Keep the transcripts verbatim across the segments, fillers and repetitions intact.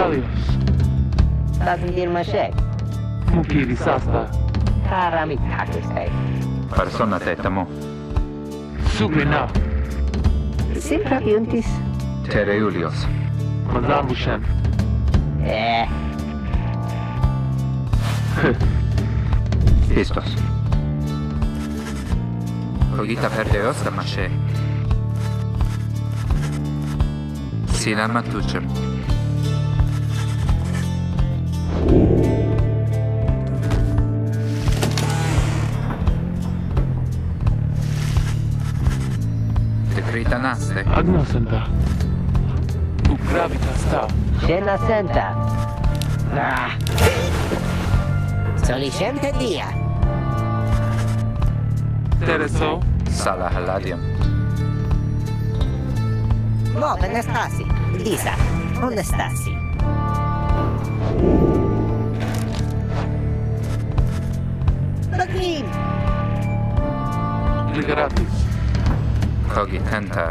Stelios. Estás a dir mașec. Mukiris asta. Karamit hakistei. Persona te tamo. Sugrina. Simpra juntis. Tereulios. Mazalmushan. Eh. Pistos. Cogita perdeos da mashe. Sila matucem. Decretanaste. Agnosenta. Tu gravitas ta. Scena senta. Ah. Solicente dia. Tereso. Sala haladium. Mo, Anastasi. Lisa. Anastasi. Lagrim. Ligaratis. Cogitenta.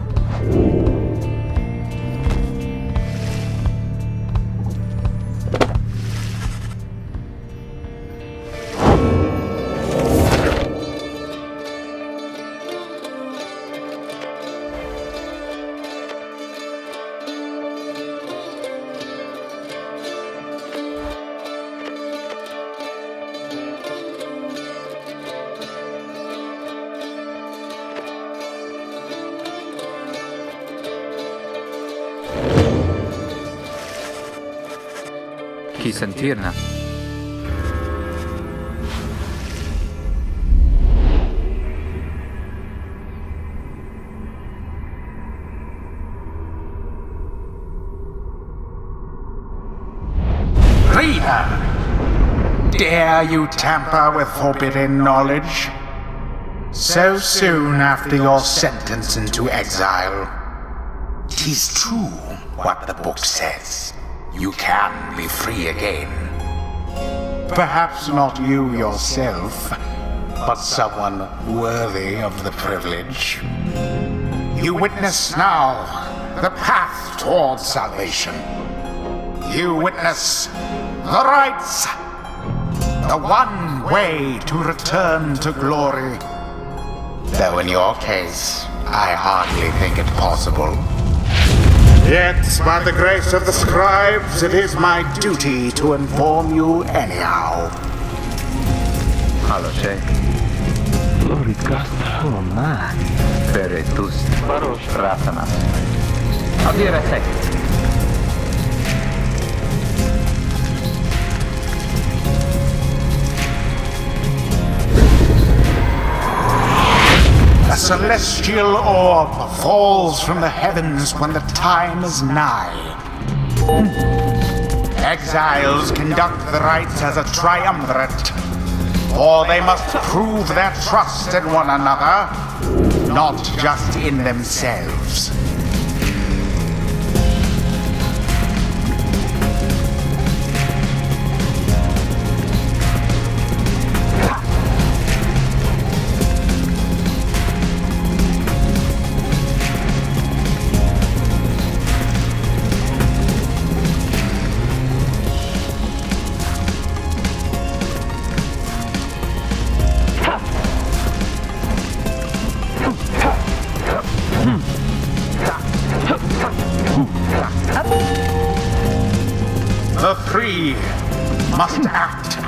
Chi sentirna? Reader! Dare you tamper with forbidden knowledge? So soon after your sentence into exile. 'Tis true what the book says. You can be free again. Perhaps not you yourself, but someone worthy of the privilege. You witness now the path towards salvation. You witness the rights, the one way to return to glory. Though in your case, I hardly think it possible. Yet, by the grace of the scribes, it is my duty to inform you anyhow. Haloche. Florit gasta. Oh, ma. Peretus. Barosh. Rasanas. Adire sec. A celestial orb falls from the heavens when the time is nigh. Exiles conduct the rites as a triumvirate, for they must prove their trust in one another, not just in themselves. The three must act